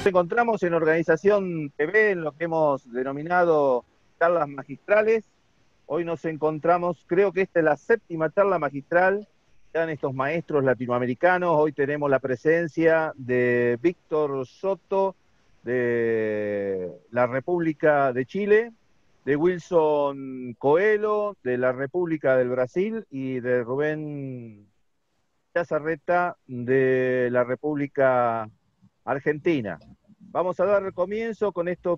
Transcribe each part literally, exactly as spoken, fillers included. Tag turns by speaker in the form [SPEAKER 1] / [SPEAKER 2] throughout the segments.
[SPEAKER 1] encontramos en Organización T V, en lo que hemos denominado charlas magistrales. Hoy nos encontramos, creo que esta es la séptima charla magistral, están estos maestros latinoamericanos. Hoy tenemos la presencia de Víctor Soto, de la República de Chile, de Wilson Coelho, de la República del Brasil, y de Rubén Chazarreta, de la República Argentina. Vamos a dar comienzo con esto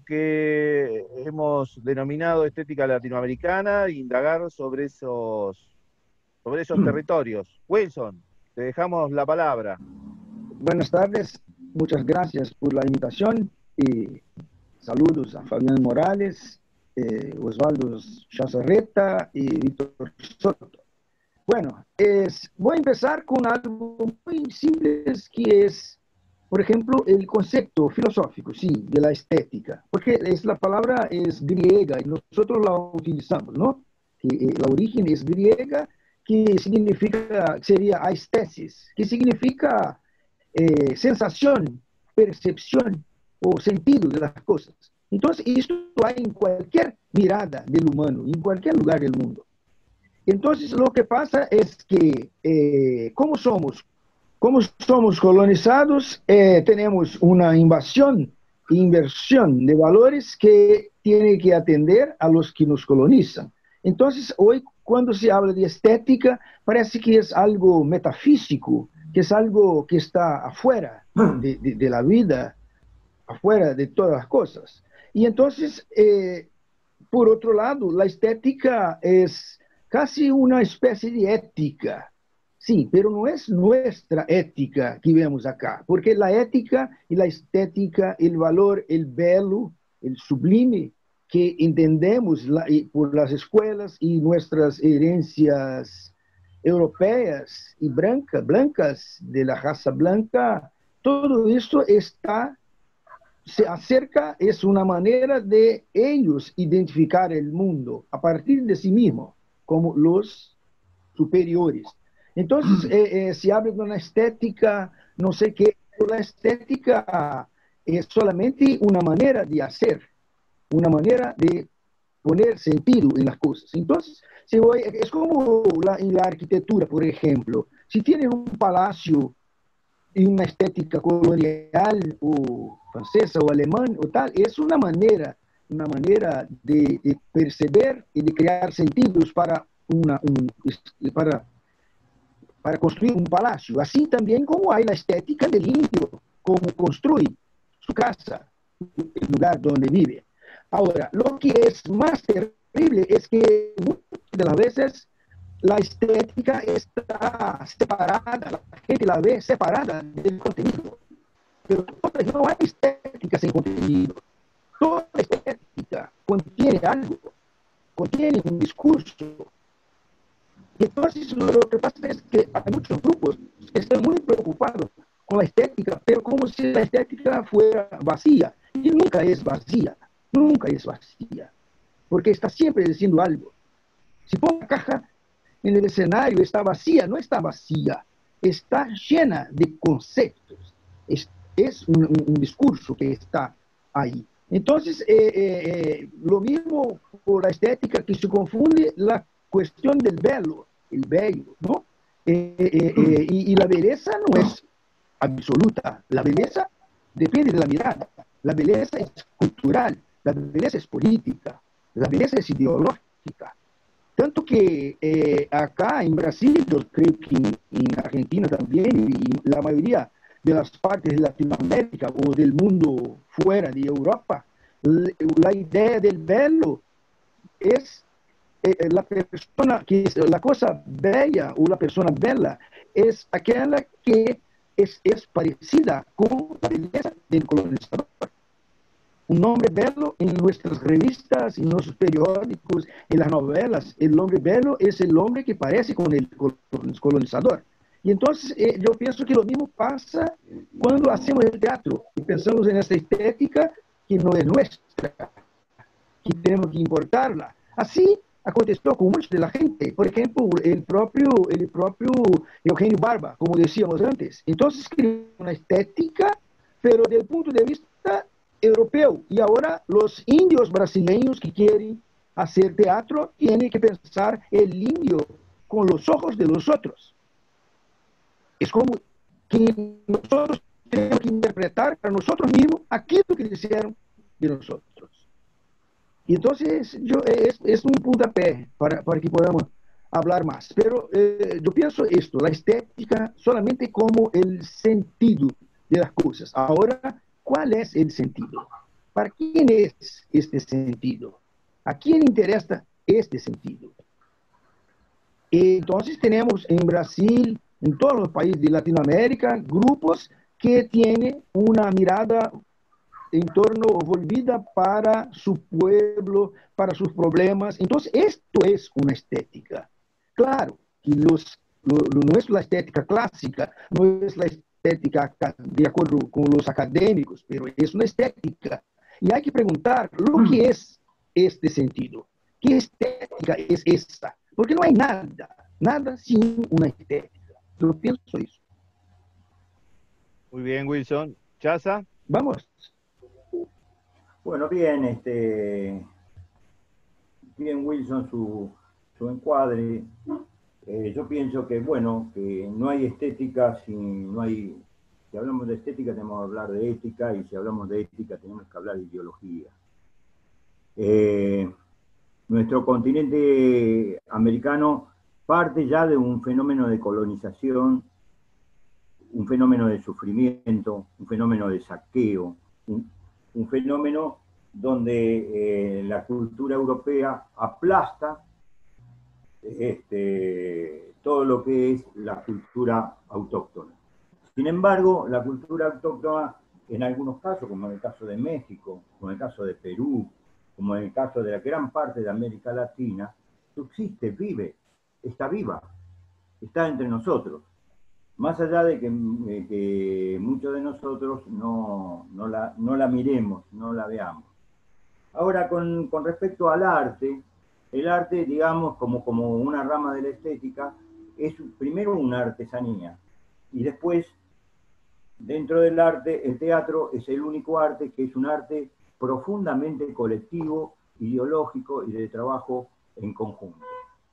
[SPEAKER 1] que hemos denominado estética latinoamericana e indagar sobre esos, sobre esos territorios. Wilson, te dejamos la palabra.
[SPEAKER 2] Buenas tardes, muchas gracias por la invitación y saludos a Fabián Morales, eh, Osvaldo Chazarreta y Víctor Soto. Bueno, es, voy a empezar con algo muy simple, que es, por ejemplo, el concepto filosófico, sí, de la estética, porque es, la palabra es griega y nosotros la utilizamos, ¿no? Que, eh, la origen es griega, que significa, sería aesthesis, que significa eh, sensación, percepción o sentido de las cosas. Entonces, esto hay en cualquier mirada del humano, en cualquier lugar del mundo. Entonces, lo que pasa es que, eh, como somos Como somos colonizados, eh, tenemos una invasión e inversión de valores que tiene que atender a los que nos colonizan. Entonces, hoy, cuando se habla de estética, parece que es algo metafísico, que es algo que está afuera de, de, de la vida, afuera de todas las cosas. Y entonces, eh, por otro lado, la estética es casi una especie de ética. Sí, pero no es nuestra ética que vemos acá, porque la ética y la estética, el valor, el belo, el sublime, que entendemos la, por las escuelas y nuestras herencias europeas y blancas, blancas de la raza blanca, todo esto está, se acerca, es una manera de ellos identificar el mundo a partir de sí mismos, como los superiores. Entonces, eh, eh, se habla de una estética, no sé qué, pero la estética es solamente una manera de hacer, una manera de poner sentido en las cosas. Entonces, si voy, es como la, en la arquitectura, por ejemplo. Si tienes un palacio y una estética colonial o francesa o alemán o tal, es una manera, una manera de, de perceber y de crear sentidos para una, un, para para construir un palacio, así también como hay la estética del indio, cómo construye su casa, el lugar donde vive. Ahora, lo que es más terrible es que muchas de las veces la estética está separada, la gente la ve separada del contenido, pero no hay estética sin contenido. Toda estética contiene algo, contiene un discurso. Entonces, lo que pasa es que hay muchos grupos que están muy preocupados con la estética, pero como si la estética fuera vacía. Y nunca es vacía, nunca es vacía, porque está siempre diciendo algo. Si pongo una caja en el escenario, está vacía, no está vacía, está llena de conceptos. Es, es un, un, un discurso que está ahí. Entonces, eh, eh, eh, lo mismo por la estética, que se confunde la cuestión del belo, el bello, ¿no? Eh, eh, eh, y, y la belleza no es absoluta, la belleza depende de la mirada, la belleza es cultural, la belleza es política, la belleza es ideológica. Tanto que eh, acá en Brasil, yo creo que en, en Argentina también, y la mayoría de las partes de Latinoamérica o del mundo fuera de Europa, la, la idea del bello es Eh, la persona que es la cosa bella o la persona bella es aquella que es, es parecida con la belleza del colonizador. Un hombre bello en nuestras revistas, en nuestros periódicos, en las novelas, el hombre bello es el hombre que parece con el colonizador. Y entonces eh, yo pienso que lo mismo pasa cuando hacemos el teatro y pensamos en esta estética que no es nuestra, que tenemos que importarla. Así aconteció con mucha de la gente, por ejemplo, el propio, el propio Eugenio Barba, como decíamos antes. Entonces, creó una estética, pero desde el punto de vista artista europeo. Y ahora los indios brasileños que quieren hacer teatro tienen que pensar el indio con los ojos de los otros. Es como que nosotros tenemos que interpretar para nosotros mismos aquello que hicieron de nosotros. Y entonces yo, es, es un puntapié para, para que podamos hablar más. Pero eh, yo pienso esto, la estética solamente como el sentido de las cosas. Ahora, ¿cuál es el sentido? ¿Para quién es este sentido? ¿A quién interesa este sentido? Entonces tenemos en Brasil, en todos los países de Latinoamérica, grupos que tienen una mirada en torno volvida para su pueblo, para sus problemas. Entonces, esto es una estética. Claro que los, lo, lo, no es la estética clásica, no es la estética de acuerdo con los académicos, pero es una estética. Y hay que preguntar lo que es este sentido. ¿Qué estética es esta? Porque no hay nada, nada sin una estética. Yo pienso eso.
[SPEAKER 1] Muy bien, Wilson. ¿Chaza?
[SPEAKER 2] Vamos.
[SPEAKER 3] Bueno, bien, este, bien Wilson su, su encuadre. Eh, yo pienso que, bueno, que no hay estética si no hay, si hablamos de estética tenemos que hablar de ética, y si hablamos de ética tenemos que hablar de ideología. Eh, nuestro continente americano parte ya de un fenómeno de colonización, un fenómeno de sufrimiento, un fenómeno de saqueo, un, un fenómeno donde eh, la cultura europea aplasta este, todo lo que es la cultura autóctona. Sin embargo, la cultura autóctona, en algunos casos, como en el caso de México, como en el caso de Perú, como en el caso de la gran parte de América Latina, subsiste, vive, está viva, está entre nosotros. Más allá de que, de que muchos de nosotros no, no, la, no la miremos, no la veamos. Ahora, con, con respecto al arte, el arte, digamos, como, como una rama de la estética, es primero una artesanía. Y después, dentro del arte, el teatro es el único arte que es un arte profundamente colectivo, ideológico y de trabajo en conjunto.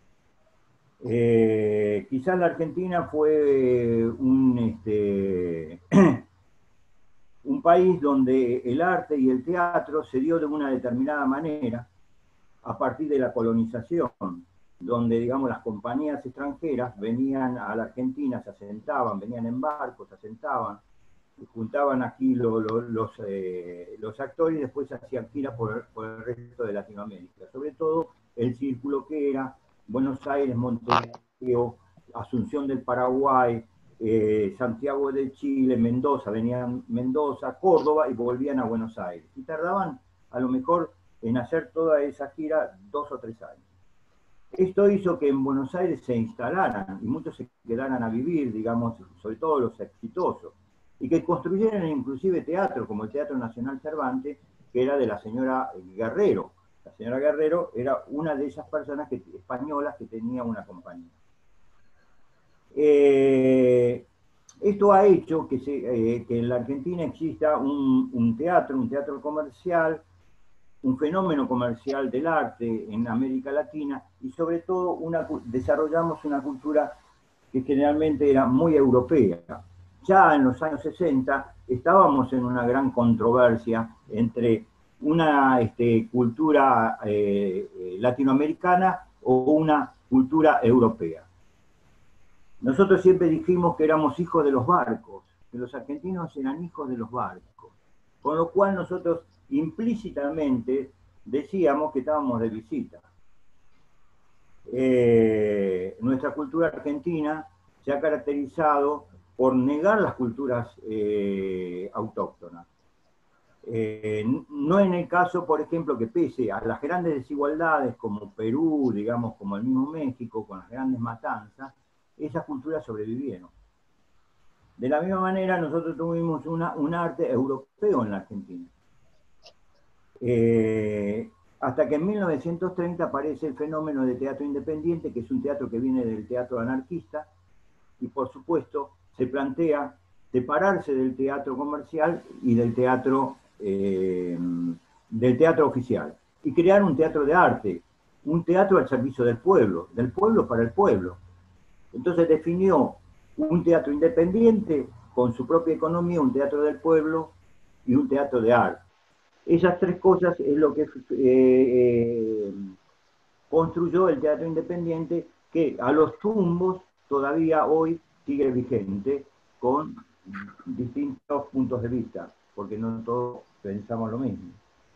[SPEAKER 3] Eh, quizás la Argentina fue un, este, un país donde el arte y el teatro se dio de una determinada manera a partir de la colonización, donde, digamos, las compañías extranjeras venían a la Argentina, se asentaban, venían en barcos, se asentaban, juntaban aquí lo, lo, los, eh, los actores y después hacían gira por, por el resto de Latinoamérica. Sobre todo el círculo que era Buenos Aires, Montevideo, Asunción del Paraguay, eh, Santiago de Chile, Mendoza, venían Mendoza, Córdoba y volvían a Buenos Aires. Y tardaban a lo mejor en hacer toda esa gira dos o tres años. Esto hizo que en Buenos Aires se instalaran y muchos se quedaran a vivir, digamos, sobre todo los exitosos, y que construyeran inclusive teatro, como el Teatro Nacional Cervantes, que era de la señora Guerrero. La señora Guerrero era una de esas personas que, españolas que tenía una compañía. Eh, esto ha hecho que, se, eh, que en la Argentina exista un, un teatro, un teatro comercial, un fenómeno comercial del arte en América Latina, y sobre todo una, desarrollamos una cultura que generalmente era muy europea. Ya en los años sesenta estábamos en una gran controversia entre una este, cultura eh, latinoamericana o una cultura europea. Nosotros siempre dijimos que éramos hijos de los barcos, que los argentinos eran hijos de los barcos, con lo cual nosotros implícitamente decíamos que estábamos de visita. Eh, nuestra cultura argentina se ha caracterizado por negar las culturas eh, autóctonas. Eh, no en el caso, por ejemplo, que pese a las grandes desigualdades como Perú, digamos, como el mismo México, con las grandes matanzas, esas culturas sobrevivieron. De la misma manera, nosotros tuvimos una, un arte europeo en la Argentina. Eh, hasta que en mil novecientos treinta aparece el fenómeno de teatro independiente, que es un teatro que viene del teatro anarquista, y por supuesto se plantea separarse del teatro comercial y del teatro eh, del teatro oficial y crear un teatro de arte, un teatro al servicio del pueblo, del pueblo para el pueblo. Entonces definió un teatro independiente con su propia economía, un teatro del pueblo y un teatro de arte. Esas tres cosas es lo que eh, eh, construyó el teatro independiente, que a los tumbos todavía hoy sigue vigente, con distintos puntos de vista, porque no todos pensamos lo mismo.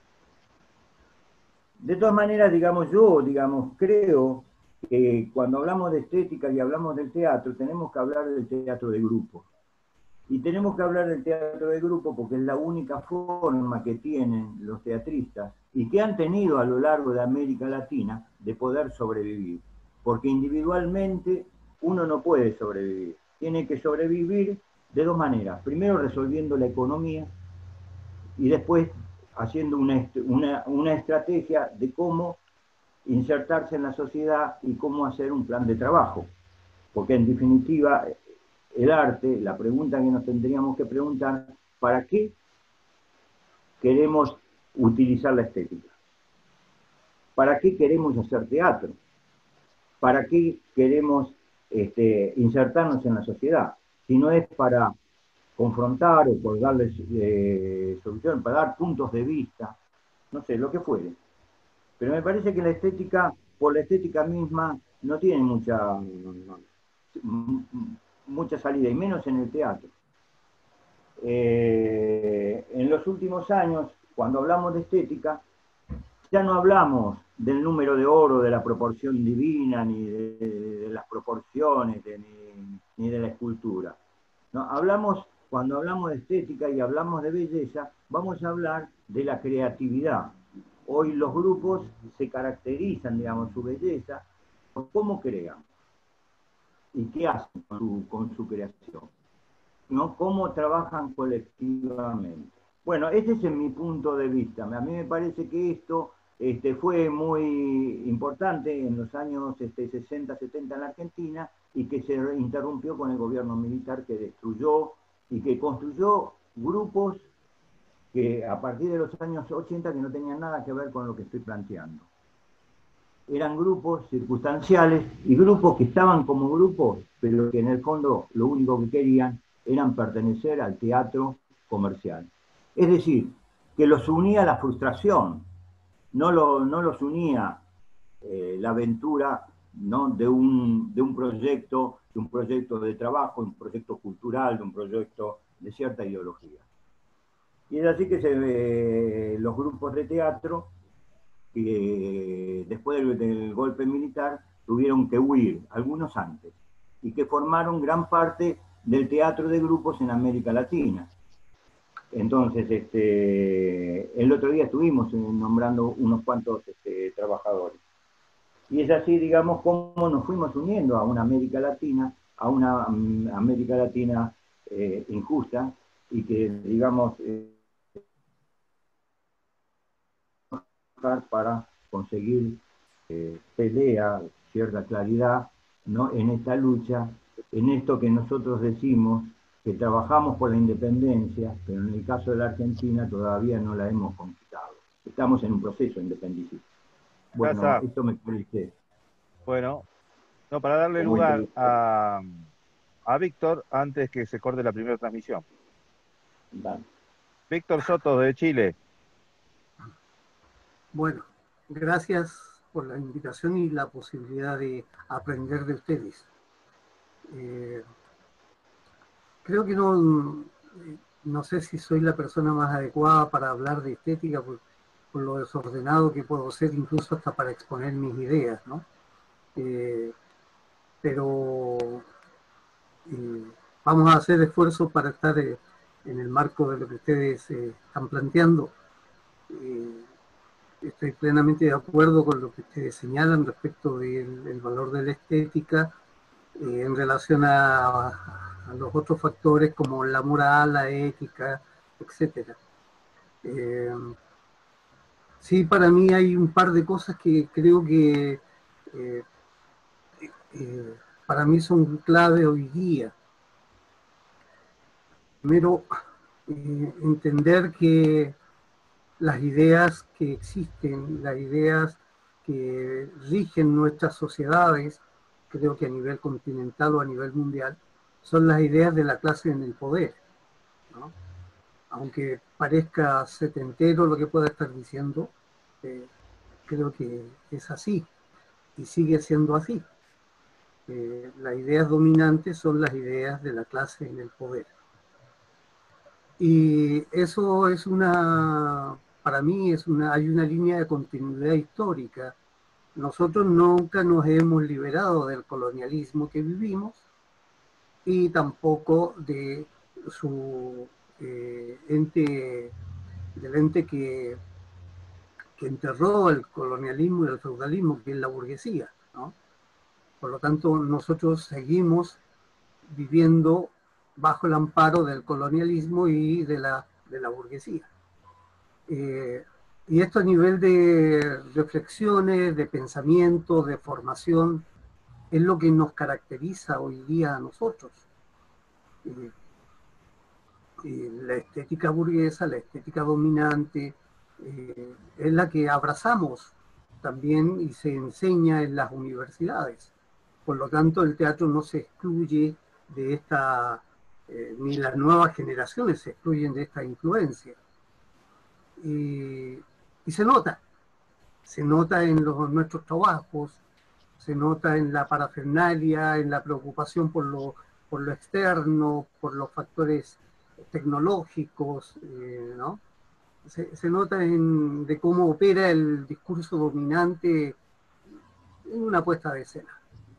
[SPEAKER 3] De todas maneras, digamos, yo, digamos, creo que cuando hablamos de estética y hablamos del teatro, tenemos que hablar del teatro de grupo. Y tenemos que hablar del teatro de grupo porque es la única forma que tienen los teatristas y que han tenido a lo largo de América Latina de poder sobrevivir. Porque individualmente uno no puede sobrevivir. Tiene que sobrevivir de dos maneras. Primero resolviendo la economía y después haciendo una, una, una estrategia de cómo insertarse en la sociedad y cómo hacer un plan de trabajo. Porque en definitiva, el arte, la pregunta que nos tendríamos que preguntar, ¿para qué queremos utilizar la estética? ¿Para qué queremos hacer teatro? ¿Para qué queremos este, insertarnos en la sociedad? Si no es para confrontar o por darles eh, solución, para dar puntos de vista, no sé, lo que fuere. Pero me parece que la estética, por la estética misma, no tiene mucha, mucha salida, y menos en el teatro. Eh, en los últimos años, cuando hablamos de estética, ya no hablamos del número de oro, de la proporción divina, ni de, de las proporciones, de, ni, ni de la escultura. No, hablamos, cuando hablamos de estética y hablamos de belleza, vamos a hablar de la creatividad. Hoy los grupos se caracterizan, digamos, su belleza por cómo crean y qué hacen con su, con su creación, ¿no? Cómo trabajan colectivamente. Bueno, este es mi punto de vista. A mí me parece que esto este, fue muy importante en los años este, sesenta, setenta en la Argentina y que se interrumpió con el gobierno militar que destruyó y que construyó grupos que a partir de los años ochenta que no tenían nada que ver con lo que estoy planteando. Eran grupos circunstanciales y grupos que estaban como grupos, pero que en el fondo lo único que querían eran pertenecer al teatro comercial. Es decir, que los unía la frustración, no, lo, no los unía eh, la aventura, ¿no? de, un, de un proyecto, de un proyecto de trabajo, un proyecto cultural, de un proyecto de cierta ideología. Y es así que se, eh, los grupos de teatro, que después del, del golpe militar, tuvieron que huir, algunos antes, y que formaron gran parte del teatro de grupos en América Latina. Entonces, este, el otro día estuvimos nombrando unos cuantos este, trabajadores. Y es así, digamos, cómo nos fuimos uniendo a una América Latina, a una um, América Latina eh, injusta, y que, digamos, eh, para conseguir eh, pelea, cierta claridad, ¿no? En esta lucha, en esto que nosotros decimos que trabajamos por la independencia, pero en el caso de la Argentina todavía no la hemos conquistado. Estamos en un proceso independentista. Bueno,
[SPEAKER 1] Casa,
[SPEAKER 3] esto me parece.
[SPEAKER 1] bueno, no, para darle lugar a, a Víctor antes que se corte la primera transmisión.
[SPEAKER 3] Vale.
[SPEAKER 1] Víctor Soto de Chile.
[SPEAKER 4] Bueno, gracias por la invitación y la posibilidad de aprender de ustedes. Eh, creo que no, no sé si soy la persona más adecuada para hablar de estética por, por lo desordenado que puedo ser, incluso hasta para exponer mis ideas, ¿no? Eh, pero eh, vamos a hacer esfuerzos para estar eh, en el marco de lo que ustedes eh, están planteando. Eh, Estoy plenamente de acuerdo con lo que ustedes señalan respecto del, del valor de la estética eh, en relación a, a los otros factores como la moral, la ética, etcétera. Eh, sí, para mí hay un par de cosas que creo que eh, eh, para mí son clave hoy día. Primero, eh, entender que las ideas que existen, las ideas que rigen nuestras sociedades, creo que a nivel continental o a nivel mundial, son las ideas de la clase en el poder, ¿no? Aunque parezca setentero lo que pueda estar diciendo, eh, creo que es así y sigue siendo así. Eh, las ideas dominantes son las ideas de la clase en el poder. Y eso es una, para mí es una, hay una línea de continuidad histórica. Nosotros nunca nos hemos liberado del colonialismo que vivimos y tampoco de su eh, ente, del ente que, que enterró el colonialismo y el feudalismo, que es la burguesía, ¿no? Por lo tanto, nosotros seguimos viviendo bajo el amparo del colonialismo y de la, de la burguesía. Eh, y esto a nivel de reflexiones, de pensamiento, de formación, es lo que nos caracteriza hoy día a nosotros. Eh, eh, la estética burguesa, la estética dominante, eh, es la que abrazamos también y se enseña en las universidades. Por lo tanto, el teatro no se excluye de esta, eh, ni las nuevas generaciones se excluyen de esta influencia. Y, y se nota, se nota en los, nuestros trabajos, se nota en la parafernalia, en la preocupación por lo, por lo externo, por los factores tecnológicos, eh, ¿no? Se, se nota en, de cómo opera el discurso dominante en una puesta de escena.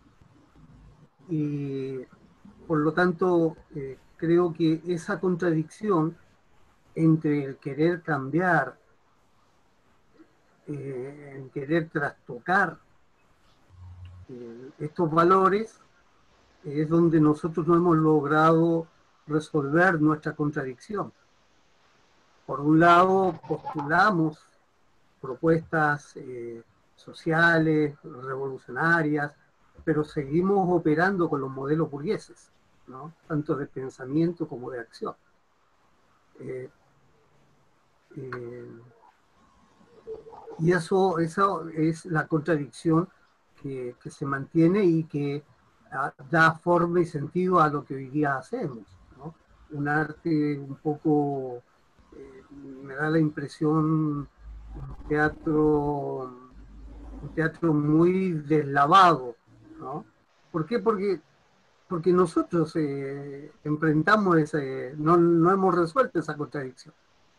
[SPEAKER 4] Y por lo tanto, eh, creo que esa contradicción entre el querer cambiar, eh, el querer trastocar eh, estos valores, es donde nosotros no hemos logrado resolver nuestra contradicción. Por un lado, postulamos propuestas eh, sociales, revolucionarias, pero seguimos operando con los modelos burgueses, ¿no? Tanto de pensamiento como de acción. Eh, eh, y eso, eso es la contradicción que, que se mantiene y que a, da forma y sentido a lo que hoy día hacemos, ¿no? Un arte un poco, eh, me da la impresión, un teatro, un teatro muy deslavado, ¿no? ¿Por qué? Porque, porque nosotros eh, enfrentamos ese, no, no hemos resuelto esa contradicción.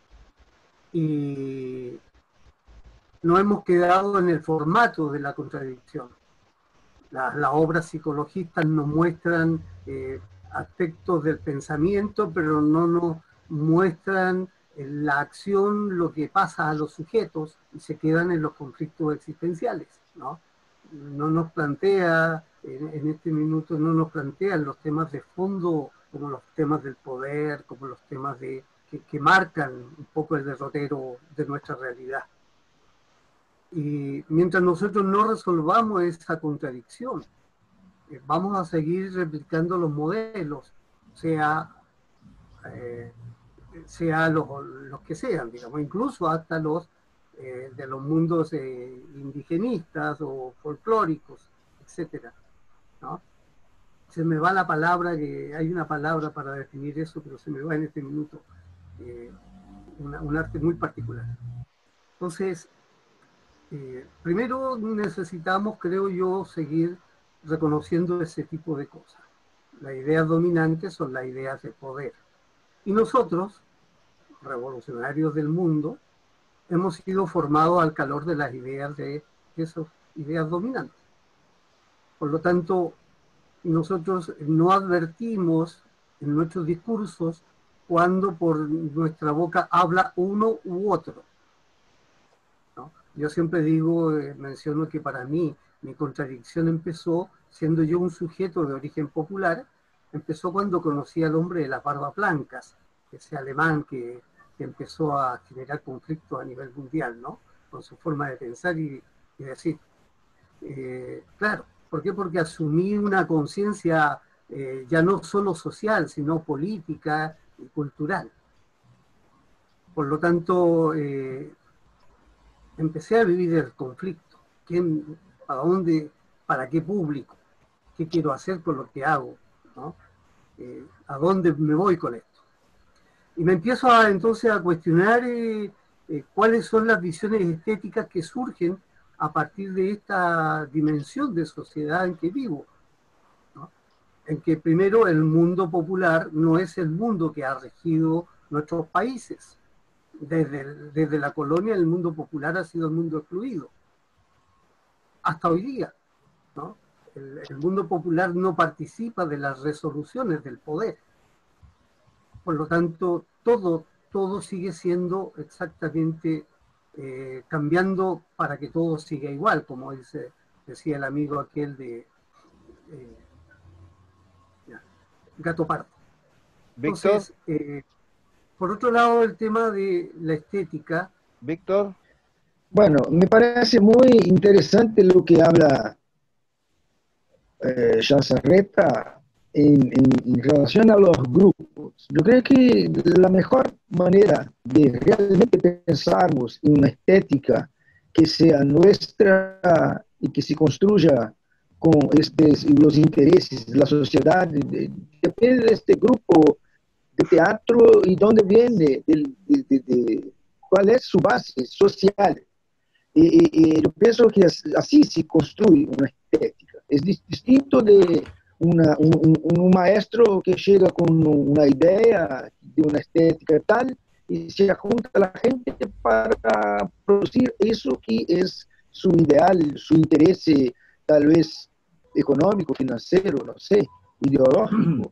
[SPEAKER 4] Y no hemos quedado en el formato de la contradicción. Las, las obras psicologistas nos muestran eh, aspectos del pensamiento, pero no nos muestran en la acción lo que pasa a los sujetos y se quedan en los conflictos existenciales, ¿no? No nos plantea, en, en este minuto no nos plantean los temas de fondo como los temas del poder, como los temas de, que, que marcan un poco el derrotero de nuestra realidad. Y mientras nosotros no resolvamos esa contradicción, eh, vamos a seguir replicando los modelos, sea, eh, sea los, los que sean, digamos, incluso hasta los eh, de los mundos eh, indigenistas o folclóricos, etcétera, ¿no? Se me va la palabra, que hay una palabra para definir eso, pero se me va en este minuto, eh, una, un arte muy particular. Entonces, Eh, primero necesitamos, creo yo, seguir reconociendo ese tipo de cosas. Las ideas dominantes son las ideas de poder. Y nosotros, revolucionarios del mundo, hemos sido formados al calor de las ideas de esas ideas dominantes. Por lo tanto, nosotros no advertimos en nuestros discursos cuando por nuestra boca habla uno u otro. Yo siempre digo, eh, menciono que para mí mi contradicción empezó siendo yo un sujeto de origen popular, empezó cuando conocí al hombre de las barbas blancas, ese alemán que, que empezó a generar conflictos a nivel mundial, ¿no? Con su forma de pensar y, y decir. Eh, claro, ¿por qué? Porque asumí una conciencia eh, ya no solo social, sino política y cultural. Por lo tanto, eh, empecé a vivir el conflicto. ¿Quién, para dónde, para qué público? ¿Qué quiero hacer con lo que hago? ¿No? Eh, ¿A dónde me voy con esto? Y me empiezo a, entonces a cuestionar eh, eh, cuáles son las visiones estéticas que surgen a partir de esta dimensión de sociedad en que vivo, ¿no? En que primero el mundo popular no es el mundo que ha regido nuestros países. Desde, desde la colonia el mundo popular ha sido el mundo excluido. Hasta hoy día, ¿no? El, el mundo popular no participa de las resoluciones del poder. Por lo tanto, todo, todo sigue siendo exactamente eh, cambiando para que todo siga igual, como dice, decía el amigo aquel de eh, ya, Gato Pardo.
[SPEAKER 1] Víctor.
[SPEAKER 4] Entonces, eh, por otro lado, el tema de la estética.
[SPEAKER 1] Víctor.
[SPEAKER 2] Bueno, me parece muy interesante lo que habla eh, Chazarreta en, en, en relación a los grupos. Yo creo que la mejor manera de realmente pensarmos en una estética que sea nuestra y que se construya con estes, los intereses de la sociedad, de, depende de este grupo de teatro y dónde viene, de, de, de, de, cuál es su base social. Y, y, y yo pienso que así se construye una estética. Es distinto de una, un, un maestro que llega con una idea de una estética tal y se junta a la gente para producir eso que es su ideal, su interés tal vez económico, financiero, no sé, ideológico.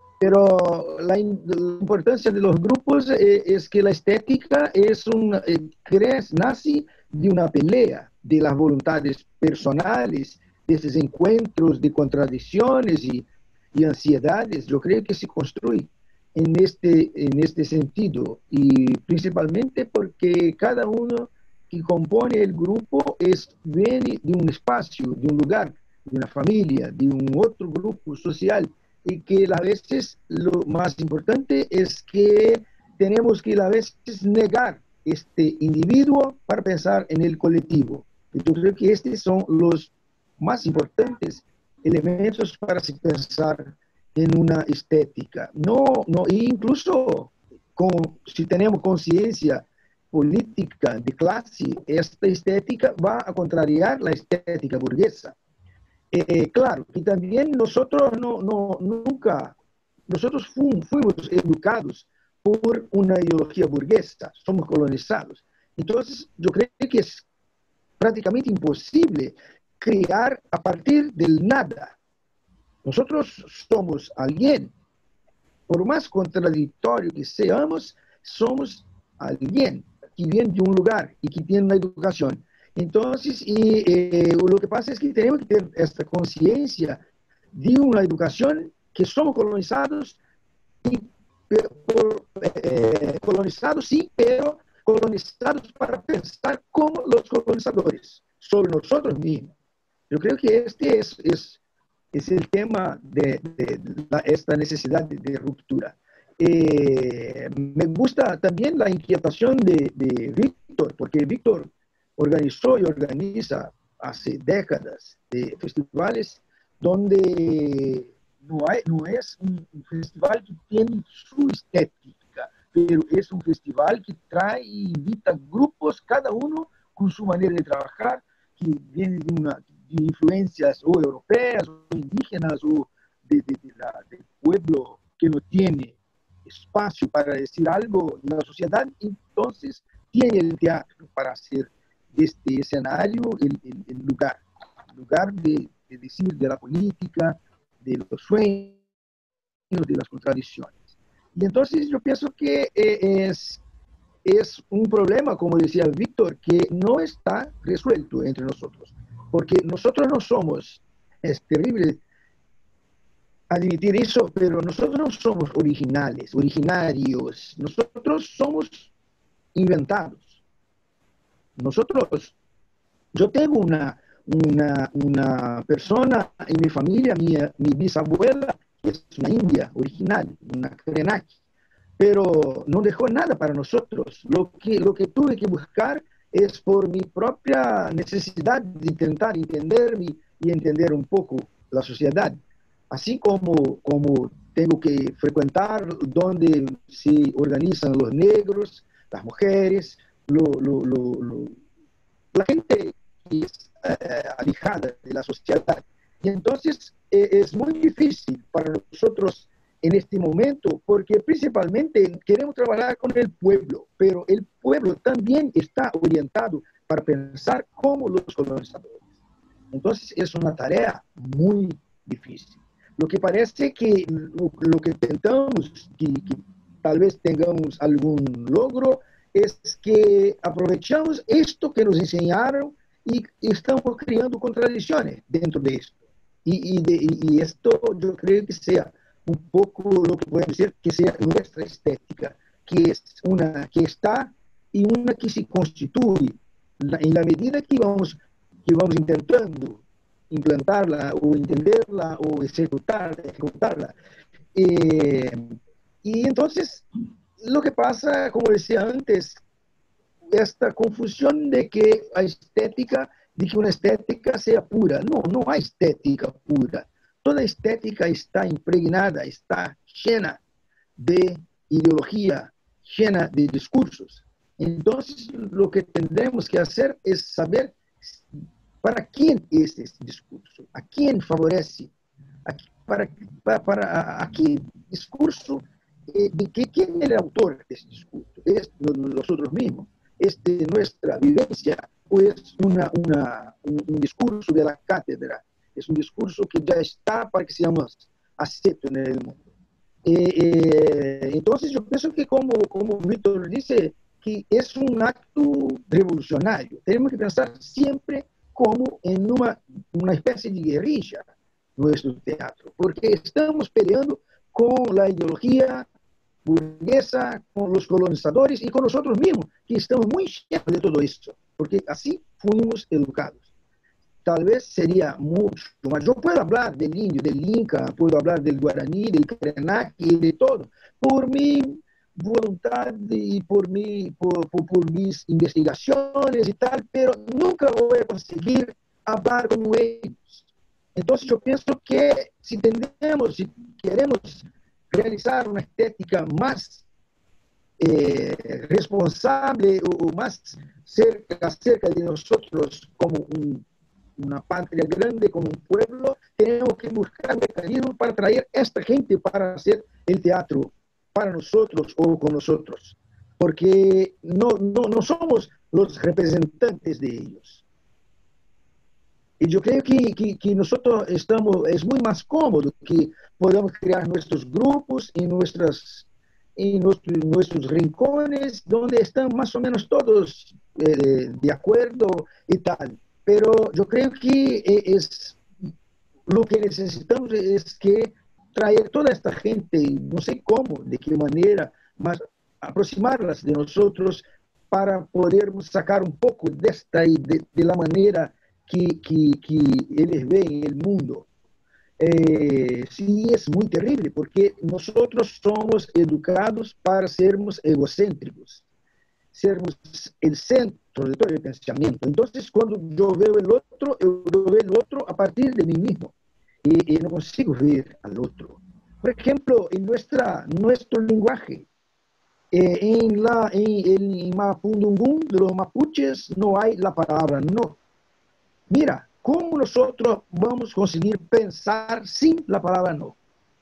[SPEAKER 2] Pero la, la importancia de los grupos eh, es que la estética es un, eh, crece, nace de una pelea de las voluntades personales, de esos encuentros de contradicciones y, y ansiedades. Yo creo que se construye en este, en este sentido, y principalmente porque cada uno que compone el grupo es, viene de un espacio, de un lugar, de una familia, de un otro grupo social, y que a veces lo más importante es que tenemos que a veces negar este individuo para pensar en el colectivo. Y yo creo que estos son los más importantes elementos para pensar en una estética. No, no, e incluso con, si tenemos conciencia política de clase, esta estética va a contrariar la estética burguesa. Eh, claro, y también nosotros no, no, nunca, nosotros fuimos, fuimos educados por una ideología burguesa, somos colonizados. Entonces, yo creo que es prácticamente imposible crear a partir del nada. Nosotros somos alguien, por más contradictorio que seamos, somos alguien que viene de un lugar y que tiene una educación. Entonces, y, eh, lo que pasa es que tenemos que tener esta conciencia de una educación que somos colonizados, y, por, eh, colonizados sí, pero colonizados para pensar como los colonizadores, sobre nosotros mismos. Yo creo que este es, es, es el tema de, de, de la, esta necesidad de, de ruptura. Eh, me gusta también la inquietación de, de Víctor, porque Víctor organizó y organiza hace décadas de festivales donde no, hay, no es un, un festival que tiene su estética, pero es un festival que trae y invita grupos, cada uno con su manera de trabajar, que viene de, una, de influencias o europeas o indígenas o de, de, de la, del pueblo que no tiene espacio para decir algo en la sociedad, entonces tiene el teatro para hacer de este escenario el, el, el lugar, el lugar de, de decir de la política, de los sueños, de las contradicciones. Y entonces yo pienso que eh, es, es un problema, como decía Víctor, que no está resuelto entre nosotros, porque nosotros no somos, es terrible admitir eso, pero nosotros no somos originales, originarios, nosotros somos inventados. Nosotros, yo tengo una, una, una persona en mi familia, mi, mi bisabuela, que es una india original, una Krenak. pero no dejó nada para nosotros. Lo que, lo que tuve que buscar es por mi propia necesidad de intentar entenderme y entender un poco la sociedad. Así como, como tengo que frecuentar donde se organizan los negros, las mujeres, lo, lo, lo, lo, la gente que es eh, alejada de la sociedad. Y entonces eh, es muy difícil para nosotros en este momento, porque principalmente queremos trabajar con el pueblo, pero el pueblo también está orientado para pensar como los colonizadores. Entonces es una tarea muy difícil. Lo que parece que lo, lo que intentamos, que, que tal vez tengamos algún logro, es que aprovechamos esto que nos enseñaron y, y estamos creando contradicciones dentro de esto. Y, y, de, y esto yo creo que sea un poco lo que podemos decir que sea nuestra estética, que es una que está y una que se constituye en la medida que vamos, que vamos intentando implantarla o entenderla o ejecutar, ejecutarla. Eh, y entonces, lo que pasa, como decía antes, esta confusión de que la estética, de que una estética sea pura. No, no hay estética pura. Toda estética está impregnada, está llena de ideología, llena de discursos. Entonces, lo que tendremos que hacer es saber para quién es este discurso, a quién favorece, a, para, para, para, a qué discurso, eh, de que, quién es el autor de este discurso. ¿Es nosotros mismos? ¿Es de nuestra vivencia o es una, una, un, un discurso de la cátedra? Es un discurso que ya está para que seamos aceptos en el mundo. Eh, eh, entonces yo pienso que como, como Víctor dice, que es un acto revolucionario. Tenemos que pensar siempre como en una, una especie de guerrilla nuestro teatro, porque estamos peleando con la ideología burguesa, con los colonizadores y con nosotros mismos, que estamos muy llenos de todo esto, porque así fuimos educados. Tal vez sería mucho más. Yo puedo hablar del indio, del inca, puedo hablar del guaraní, del krenak y de todo, por mi voluntad y por, mi, por, por, por mis investigaciones y tal, pero nunca voy a conseguir hablar como ellos. Entonces yo pienso que si tenemos, si queremos realizar una estética más eh, responsable o más cerca, cerca de nosotros como un, una patria grande, como un pueblo, tenemos que buscar mecanismos para traer a esta gente para hacer el teatro para nosotros o con nosotros, porque no, no, no somos los representantes de ellos. Y yo creo que, que, que nosotros estamos, es muy más cómodo que podamos crear nuestros grupos y nuestras, en nuestro, nuestros rincones, donde están más o menos todos eh, de acuerdo y tal. Pero yo creo que es, lo que necesitamos es que traer toda esta gente, no sé cómo, de qué manera, más aproximarlas de nosotros para poder sacar un poco de esta y de, de la manera que, que, que ellos ven el mundo. Eh, sí, es muy terrible porque nosotros somos educados para sermos egocéntricos, sermos el centro de todo el pensamiento. Entonces, cuando yo veo el otro, yo veo el otro a partir de mí mismo y, y no consigo ver al otro. Por ejemplo, en nuestra, nuestro lenguaje, eh, en, la, en, en Mapudungún de los mapuches no hay la palabra no. Mira, ¿cómo nosotros vamos a conseguir pensar sin la palabra no?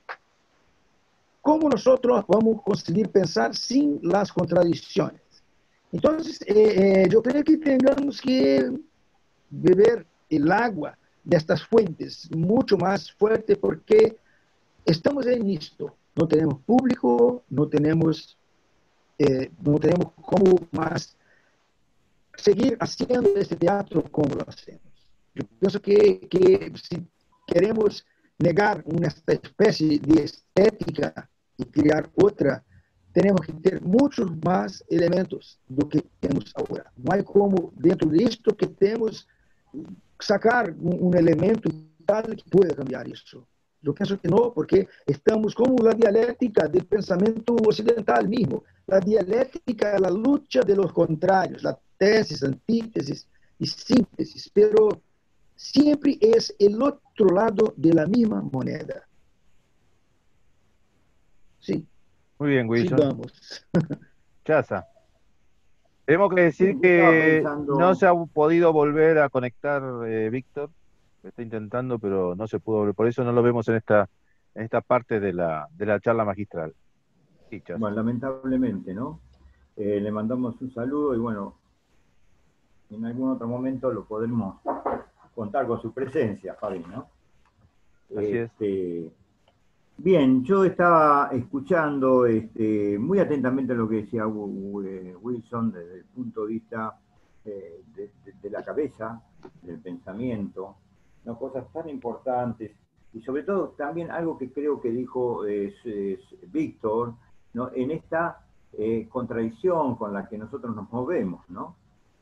[SPEAKER 2] ¿Cómo nosotros vamos a conseguir pensar sin las contradicciones? Entonces, eh, eh, yo creo que tengamos que beber el agua de estas fuentes mucho más fuerte porque estamos en esto. No tenemos público, no tenemos, eh, no tenemos cómo más seguir haciendo este teatro como lo hacemos. Yo pienso que, que si queremos negar una especie de estética y crear otra, tenemos que ter muchos más elementos do que temos agora. Não há como, dentro disto que temos, sacar um, um elemento tal que pueda cambiar isso. Yo pienso que no, porque estamos como la dialéctica del pensamiento occidental mismo. La dialéctica es la lucha de los contrarios, la tesis, antítesis y síntesis, pero siempre es el otro lado de la misma moneda. Sí.
[SPEAKER 1] Muy bien, Wilson.
[SPEAKER 2] Sigamos.
[SPEAKER 1] Chaza. Tenemos que decir
[SPEAKER 3] Sí, estaba
[SPEAKER 1] que
[SPEAKER 3] pensando-
[SPEAKER 1] no se ha podido volver a conectar eh, Víctor. Está intentando, pero no se pudo volver. Por eso no lo vemos en esta, en esta parte de la, de la charla magistral. Sí, Chaza.
[SPEAKER 3] Bueno, lamentablemente, ¿no? Eh, le mandamos un saludo y bueno, en algún otro momento lo podremos contar con su presencia, Fabi, ¿no?
[SPEAKER 1] Así es.
[SPEAKER 3] Este, bien, yo estaba escuchando este, muy atentamente lo que decía Wilson desde el punto de vista eh, de, de- de la cabeza, del pensamiento, ¿no? Cosas tan importantes y sobre todo también algo que creo que dijo eh, es- es Víctor, ¿no? En esta eh, contradicción con la que nosotros nos movemos, ¿no?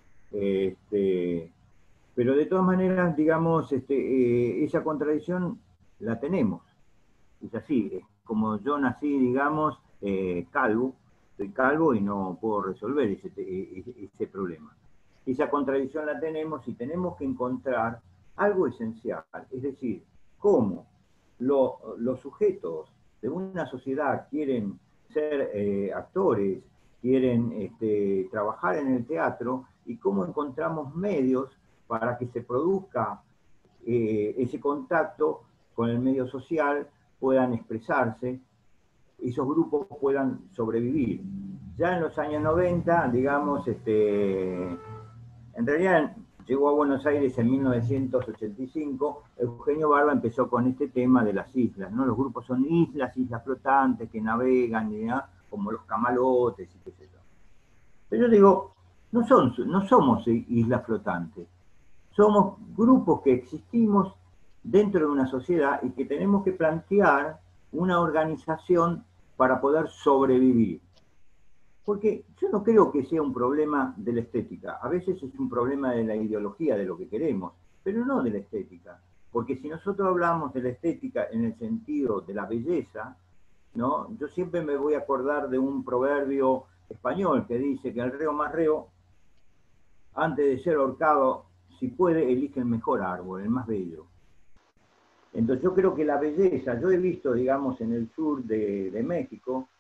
[SPEAKER 3] Este, pero de todas maneras, digamos, este, eh, esa contradicción la tenemos. Es así, es como yo nací, digamos, eh, calvo, soy calvo y no puedo resolver ese, ese, ese problema. Esa contradicción la tenemos y tenemos que encontrar algo esencial, es decir, cómo lo, los sujetos de una sociedad quieren ser eh, actores, quieren este, trabajar en el teatro y cómo encontramos medios para que se produzca eh, ese contacto con el medio social, puedan expresarse, esos grupos puedan sobrevivir. Ya en los años noventa, digamos, este, en realidad llegó a Buenos Aires en mil novecientos ochenta y cinco, Eugenio Barba empezó con este tema de las islas, ¿no? Los grupos son islas, islas flotantes que navegan, ¿no? Como los camalotes y qué sé yo. Pero yo digo, no, son, no somos islas flotantes, somos grupos que existimos dentro de una sociedad y que tenemos que plantear una organización para poder sobrevivir. Porque yo no creo que sea un problema de la estética, a veces es un problema de la ideología, de lo que queremos, pero no de la estética. Porque si nosotros hablamos de la estética en el sentido de la belleza, ¿no? Yo siempre me voy a acordar de un proverbio español que dice que el reo más reo, antes de ser ahorcado, si puede, elige el mejor árbol, el más bello. Entonces yo creo que la belleza, yo he visto, digamos, en el sur de, de México,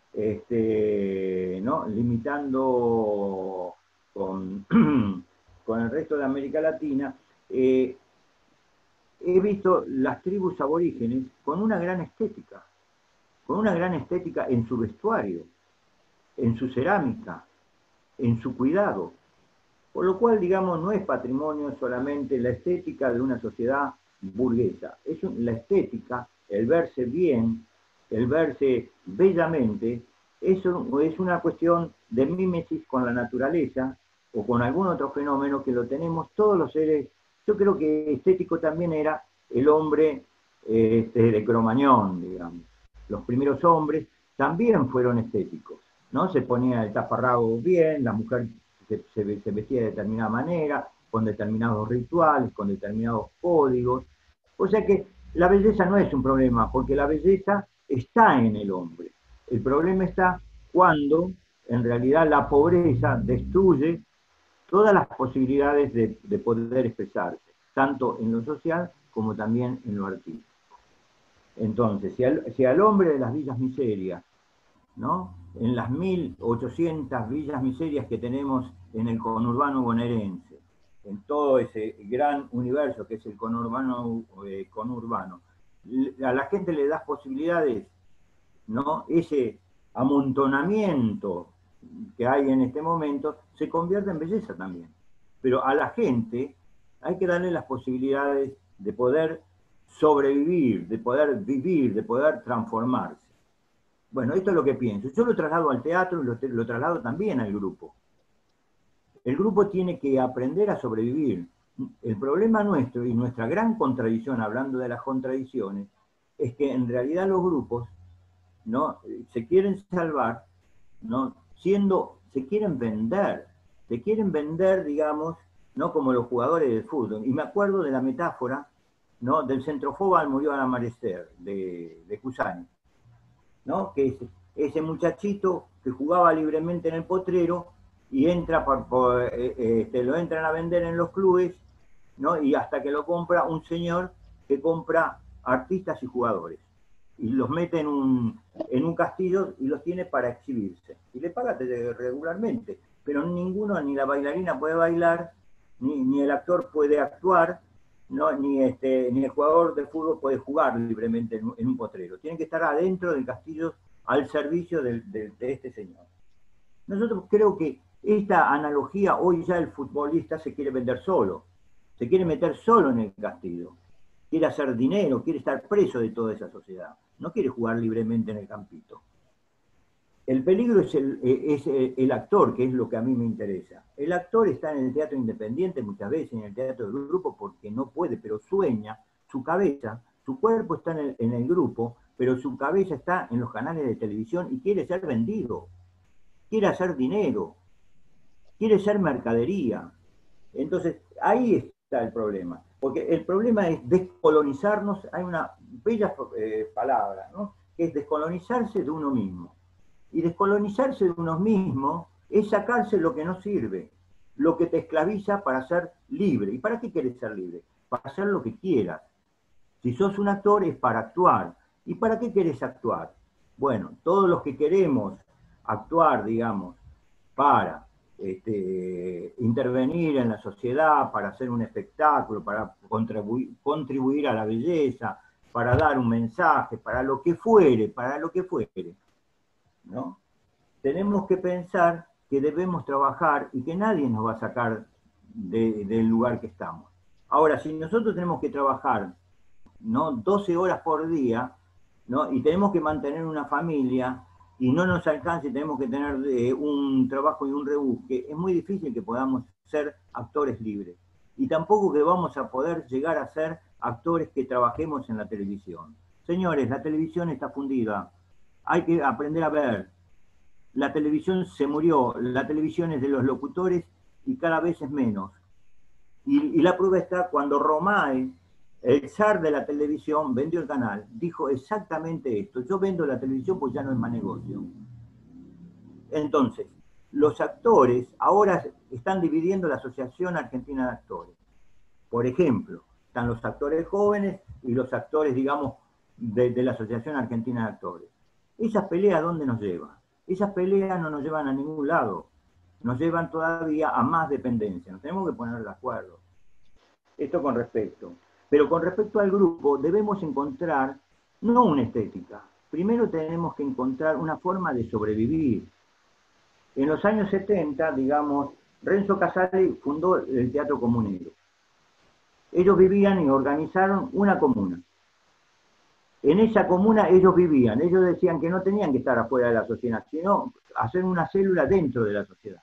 [SPEAKER 3] este, ¿no? Limitando con, con el resto de América Latina, eh, he visto las tribus aborígenes con una gran estética, con una gran estética en su vestuario, en su cerámica, en su cuidado. Por lo cual, digamos, no es patrimonio solamente la estética de una sociedad burguesa. Es un, la estética, el verse bien, el verse bellamente, eso es una cuestión de mímesis con la naturaleza o con algún otro fenómeno que lo tenemos todos los seres. Yo creo que estético también era el hombre eh, este, de Cromañón, digamos. Los primeros hombres también fueron estéticos, ¿no? Se ponía el taparrabo bien, la mujer Se, se, se vestía de determinada manera, con determinados rituales, con determinados códigos. O sea que la belleza no es un problema, porque la belleza está en el hombre. El problema está cuando en realidad la pobreza destruye todas las posibilidades de, de poder expresarse, tanto en lo social como también en lo artístico. Entonces, si al, si al hombre de las villas miserias, ¿no? En las mil ochocientas villas miserias que tenemos en el conurbano bonaerense, en todo ese gran universo que es el conurbano, eh, conurbano, a la gente le das posibilidades, ¿no? Ese amontonamiento que hay en este momento se convierte en belleza también. Pero a la gente hay que darle las posibilidades de poder sobrevivir, de poder vivir, de poder transformarse. Bueno, esto es lo que pienso. Yo lo traslado al teatro y lo, lo traslado también al grupo. El grupo tiene que aprender a sobrevivir. El problema nuestro y nuestra gran contradicción, hablando de las contradicciones, es que en realidad los grupos, ¿no? Se quieren salvar, ¿no? Siendo, se quieren vender, se quieren vender, digamos, no como los jugadores de fútbol. Y me acuerdo de la metáfora, ¿no? Del Centrofó murió al amanecer, de, de Cusani, ¿no? Que es ese muchachito que jugaba libremente en el potrero y entra por, por, eh, eh, te lo entran a vender en los clubes, ¿no? Y hasta que lo compra un señor que compra artistas y jugadores y los mete en un, en un castillo y los tiene para exhibirse. Y le paga regularmente, pero ninguno, ni la bailarina puede bailar, ni, ni el actor puede actuar, ¿no? ni, este, ni el jugador de fútbol puede jugar libremente en, en un potrero. Tienen que estar adentro del castillo al servicio de, de, de este señor. Nosotros creo que esta analogía, hoy ya el futbolista se quiere vender solo, se quiere meter solo en el castillo, quiere hacer dinero, quiere estar preso de toda esa sociedad, no quiere jugar libremente en el campito. El peligro es el, es el actor, que es lo que a mí me interesa. El actor está en el teatro independiente muchas veces, en el teatro del grupo, porque no puede, pero sueña, su cabeza, su cuerpo está en el, en el grupo, pero su cabeza está en los canales de televisión y quiere ser vendido, quiere hacer dinero, quiere ser mercadería. Entonces, ahí está el problema. Porque el problema es descolonizarnos, hay una bella eh, palabra, ¿no? Que es descolonizarse de uno mismo. Y descolonizarse de uno mismo es sacarse lo que no sirve, lo que te esclaviza para ser libre. ¿Y para qué quieres ser libre? Para hacer lo que quieras. Si sos un actor es para actuar. ¿Y para qué querés actuar? Bueno, todos los que queremos actuar, digamos, para este, intervenir en la sociedad, para hacer un espectáculo, para contribuir, contribuir a la belleza, para dar un mensaje, para lo que fuere, para lo que fuere, ¿no? Tenemos que pensar que debemos trabajar y que nadie nos va a sacar de, del lugar que estamos. Ahora, si nosotros tenemos que trabajar, ¿no? doce horas por día, ¿no? Y tenemos que mantener una familia, y no nos alcanza y tenemos que tener eh, un trabajo y un rebusque, es muy difícil que podamos ser actores libres. Y tampoco que vamos a poder llegar a ser actores que trabajemos en la televisión. Señores, la televisión está fundida. Hay que aprender a ver. La televisión se murió. La televisión es de los locutores y cada vez es menos. Y, y la prueba está cuando Romay, el zar de la televisión, vendió el canal, dijo exactamente esto: yo vendo la televisión pues ya no es más negocio. Entonces, los actores ahora están dividiendo la Asociación Argentina de Actores. Por ejemplo, están los actores jóvenes y los actores, digamos, de, de la Asociación Argentina de Actores. ¿Esas peleas dónde nos llevan? Esas peleas no nos llevan a ningún lado. Nos llevan todavía a más dependencia. Nos tenemos que poner de acuerdo. Esto con respecto. Pero con respecto al grupo, debemos encontrar, no una estética, primero tenemos que encontrar una forma de sobrevivir. En los años setenta, digamos, Renzo Casale fundó el Teatro Comunero. Ellos vivían y organizaron una comuna. En esa comuna ellos vivían, ellos decían que no tenían que estar afuera de la sociedad, sino hacer una célula dentro de la sociedad.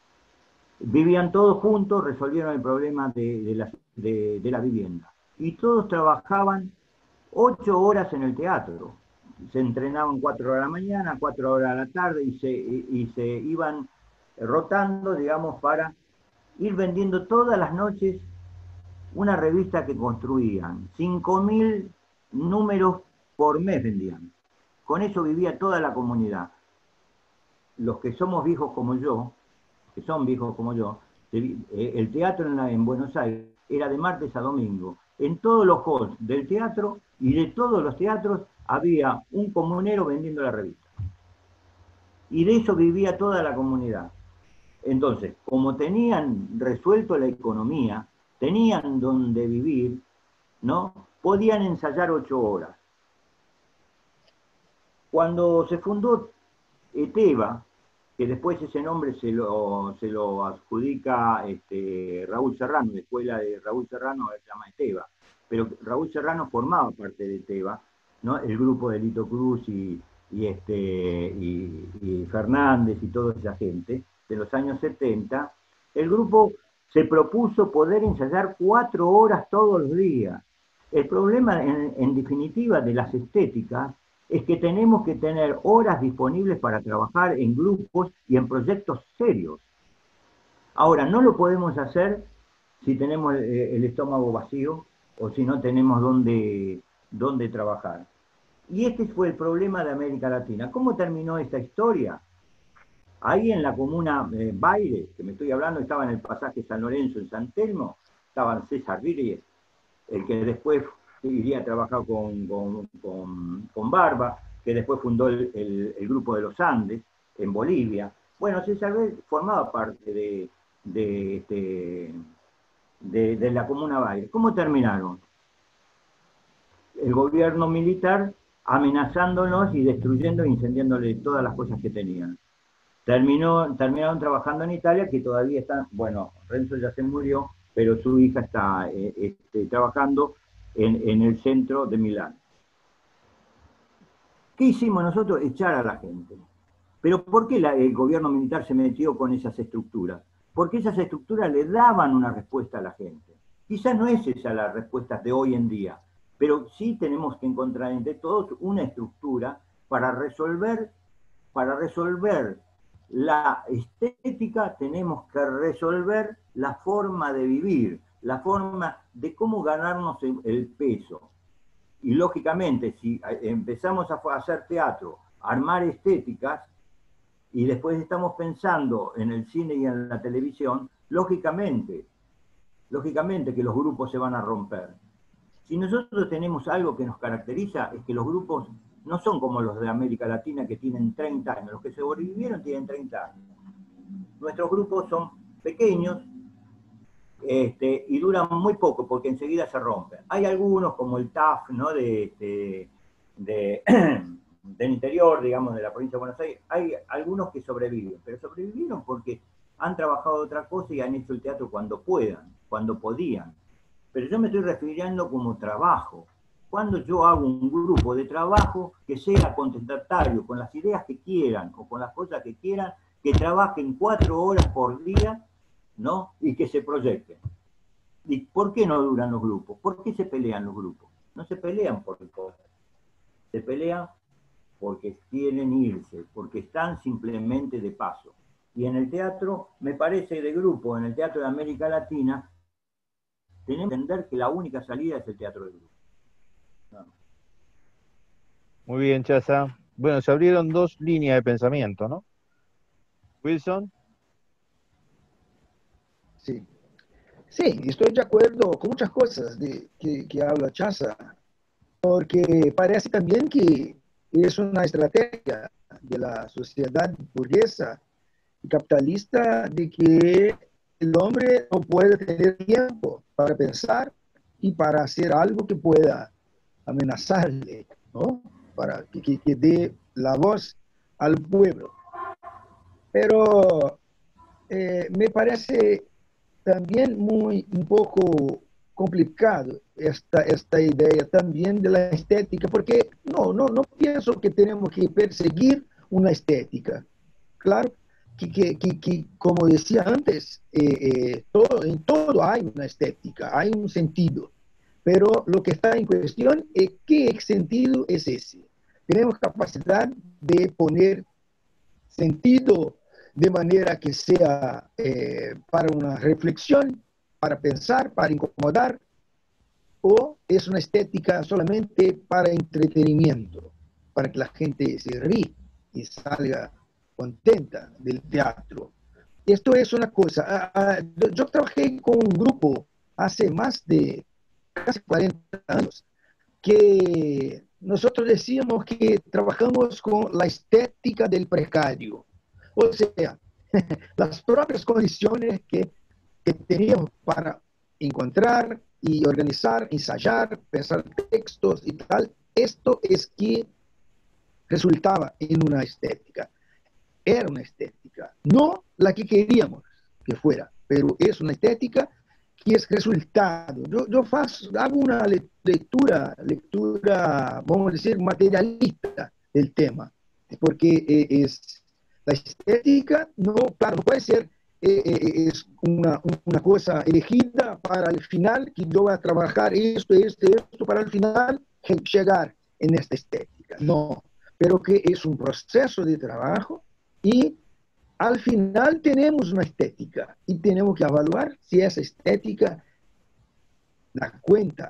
[SPEAKER 3] Vivían todos juntos, resolvieron el problema de, de, la, de, de la vivienda. Y todos trabajaban ocho horas en el teatro. Se entrenaban cuatro horas a la mañana, cuatro horas a la tarde, y se, y, y se iban rotando, digamos, para ir vendiendo todas las noches una revista que construían. cinco mil números por mes vendían. Con eso vivía toda la comunidad. Los que somos viejos como yo, que son viejos como yo, el teatro en, la, en Buenos Aires era de martes a domingo. En todos los halls del teatro y de todos los teatros había un comunero vendiendo la revista. Y de eso vivía toda la comunidad. Entonces, como tenían resuelto la economía, tenían donde vivir, ¿no? Podían ensayar ocho horas. Cuando se fundó ETEBA, que después ese nombre se lo, se lo adjudica este, Raúl Serrano, la escuela de Raúl Serrano ahora se llama ETEBA, pero Raúl Serrano formaba parte de ETEBA, ¿no? El grupo de Lito Cruz y, y, este, y, y Fernández y toda esa gente, de los años setenta, el grupo se propuso poder ensayar cuatro horas todos los días. El problema, en, en definitiva, de las estéticas, es que tenemos que tener horas disponibles para trabajar en grupos y en proyectos serios. Ahora, no lo podemos hacer si tenemos el, el estómago vacío, o si no tenemos dónde, dónde trabajar. Y este fue el problema de América Latina. ¿Cómo terminó esta historia? Ahí en la comuna eh, Baile, que me estoy hablando, estaba en el pasaje San Lorenzo en San Telmo, estaban César Virgue, el que después iría a trabajar con, con, con, con Barba, que después fundó el, el, el grupo de los Andes en Bolivia. Bueno, César Virgue formaba parte de, de, de, de, de la comuna Baile. ¿Cómo terminaron? El gobierno militar amenazándonos y destruyendo e incendiándole todas las cosas que tenían. Terminó, terminaron trabajando en Italia, que todavía están, bueno, Renzo ya se murió, pero su hija está eh, este, trabajando en, en el centro de Milán. ¿Qué hicimos nosotros? Echar a la gente. ¿Pero por qué la, el gobierno militar se metió con esas estructuras? Porque esas estructuras le daban una respuesta a la gente. Quizás no es esa la respuesta de hoy en día, pero sí tenemos que encontrar entre todos una estructura para resolver, para resolver la estética, tenemos que resolver la forma de vivir, la forma de cómo ganarnos el, el peso. Y lógicamente, si empezamos a hacer teatro, a armar estéticas, y después estamos pensando en el cine y en la televisión, lógicamente, lógicamente que los grupos se van a romper. Si nosotros tenemos algo que nos caracteriza, es que los grupos no son como los de América Latina que tienen treinta años. Los que sobrevivieron tienen treinta años. Nuestros grupos son pequeños este, y duran muy poco porque enseguida se rompen. Hay algunos como el T A F, ¿no? de, de, de, del interior, digamos, de la provincia de Buenos Aires. Hay algunos que sobreviven, pero sobrevivieron porque han trabajado otra cosa y han hecho el teatro cuando puedan, cuando podían. Pero yo me estoy refiriendo como trabajo. Cuando yo hago un grupo de trabajo que sea contestatario, con las ideas que quieran o con las cosas que quieran, que trabajen cuatro horas por día, ¿no? Y que se proyecten. ¿Y por qué no duran los grupos? ¿Por qué se pelean los grupos? No se pelean por cosas. Se pelean porque quieren irse, porque están simplemente de paso. Y en el teatro, me parece de grupo, en el teatro de América Latina, tenemos que entender que la única salida es el teatro de grupo. No.
[SPEAKER 1] Muy bien, Chaza. Bueno, se abrieron dos líneas de pensamiento, ¿no? Wilson.
[SPEAKER 2] Sí, sí, estoy de acuerdo con muchas cosas de, que, que habla Chaza, porque parece también que es una estrategia de la sociedad burguesa y capitalista de que el hombre no puede tener tiempo para pensar y para hacer algo que pueda amenazarle, ¿no? Para que, que, que dé la voz al pueblo. Pero eh, me parece también muy un poco complicado esta, esta idea también de la estética, porque no, no, no pienso que tenemos que perseguir una estética. Claro que, que, que, que como decía antes, eh, eh, todo, en todo hay una estética, hay un sentido, pero lo que está en cuestión es qué sentido es ese. Tenemos capacidad de poner sentido de manera que sea eh, para una reflexión, para pensar, para incomodar, o es una estética solamente para entretenimiento, para que la gente se ríe y salga contenta del teatro. Esto es una cosa. Ah, ah, yo, yo trabajé con un grupo hace más de casi cuarenta años, que nosotros decíamos que trabajamos con la estética del precario. O sea, las propias condiciones que, que teníamos para encontrar y organizar, ensayar, pensar textos y tal, esto es que resultaba en una estética. Era una estética, no la que queríamos que fuera, pero es una estética que es resultado. Yo, yo faço, hago una lectura, lectura, vamos a decir, materialista del tema, porque eh, es la estética, no, claro, no puede ser eh, eh, es una, una cosa elegida para el final, que yo voy a trabajar esto, esto, esto, para el final llegar en esta estética. No, pero que es un proceso de trabajo y al final tenemos una estética y tenemos que evaluar si esa estética da cuenta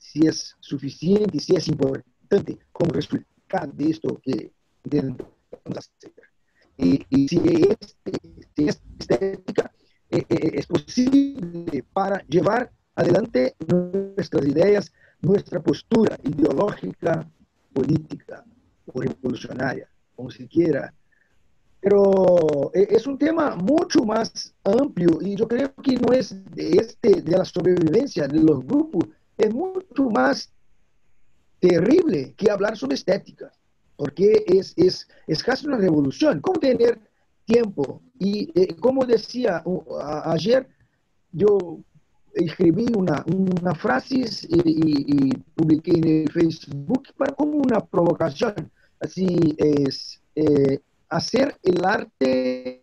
[SPEAKER 2] si es suficiente, si es importante como resultado de esto que intentamos hacer. Y, y si, este, si esta estética eh, eh, es posible para llevar adelante nuestras ideas, nuestra postura ideológica, política o revolucionaria, como se quiera. Pero es un tema mucho más amplio y yo creo que no es de, este, de la sobrevivencia de los grupos, es mucho más terrible que hablar sobre estética, porque es, es, es casi una revolución. ¿Cómo tener tiempo? Y eh, como decía uh, a, ayer, yo escribí una, una frase y, y, y publiqué en el Facebook para, como una provocación. Así es, eh, hacer el arte,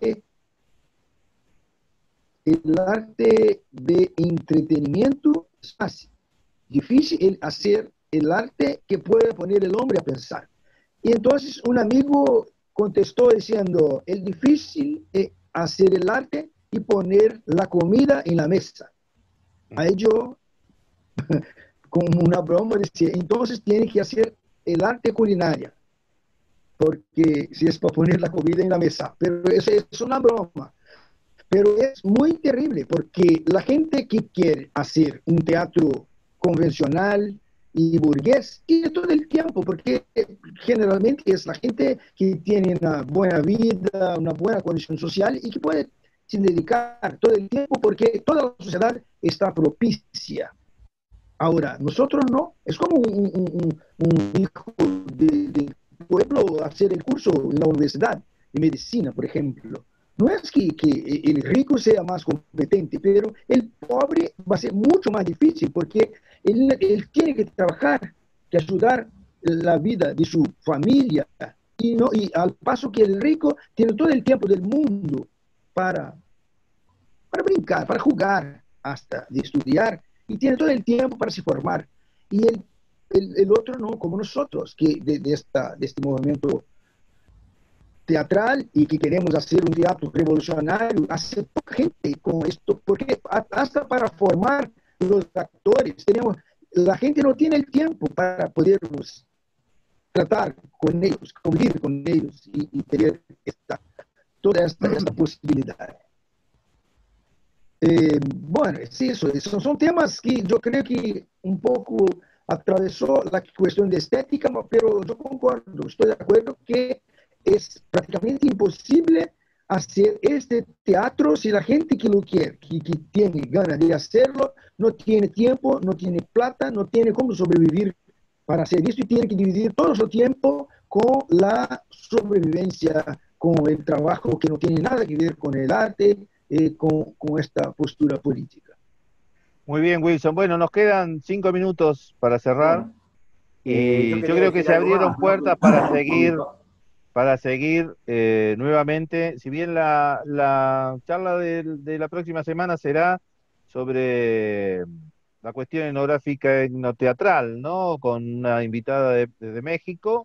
[SPEAKER 2] el arte de entretenimiento es fácil. Difícil el hacer el arte que puede poner el hombre a pensar. Y entonces un amigo contestó diciendo, el difícil es hacer el arte y poner la comida en la mesa. Ahí yo, como una broma, decía, entonces tiene que hacer el arte culinaria, porque si es para poner la comida en la mesa, pero eso es una broma. Pero es muy terrible, porque la gente que quiere hacer un teatro convencional y burgués tiene todo el tiempo, porque generalmente es la gente que tiene una buena vida, una buena condición social y que puede sin dedicar todo el tiempo porque toda la sociedad está propicia. Ahora, nosotros no, es como un, un, un, un hijo del de pueblo hacer el curso en la universidad de medicina, por ejemplo. No es que, que el rico sea más competente, pero el pobre va a ser mucho más difícil porque él, él tiene que trabajar, que ayudar la vida de su familia y, no, y al paso que el rico tiene todo el tiempo del mundo para, para brincar, para jugar, hasta de estudiar y tiene todo el tiempo para se formar. Y el, el, el otro no, como nosotros, que de, de, esta, de este movimiento teatral y que queremos hacer un teatro revolucionario, hace poca gente con esto, porque hasta para formar los actores, tenemos, la gente no tiene el tiempo para poderlos tratar con ellos, convivir con ellos y, y tener esta, toda esta, esta posibilidad. Eh, bueno, es eso, eso, son temas que yo creo que un poco atravesó la cuestión de estética, pero yo concuerdo, estoy de acuerdo que es prácticamente imposible hacer este teatro si la gente que lo quiere, que, que tiene ganas de hacerlo, no tiene tiempo, no tiene plata, no tiene cómo sobrevivir para hacer esto y tiene que dividir todo su tiempo con la sobrevivencia, con el trabajo que no tiene nada que ver con el arte, eh, con, con esta postura política.
[SPEAKER 1] Muy bien, Wilson. Bueno, nos quedan cinco minutos para cerrar.
[SPEAKER 3] Bueno,
[SPEAKER 1] y
[SPEAKER 3] eh, yo,
[SPEAKER 1] yo creo que se abrieron
[SPEAKER 3] más,
[SPEAKER 1] puertas
[SPEAKER 3] ¿no?
[SPEAKER 1] para seguir para seguir eh, nuevamente, si bien la, la charla de, de la próxima semana será sobre la cuestión etnográfica etnoteatral, ¿no? Con una invitada de, de México,